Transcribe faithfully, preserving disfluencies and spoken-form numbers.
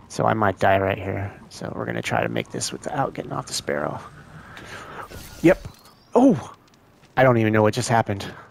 So I might die right here. So we're gonna try to make this without getting off the Sparrow. Yep. Oh! I don't even know what just happened.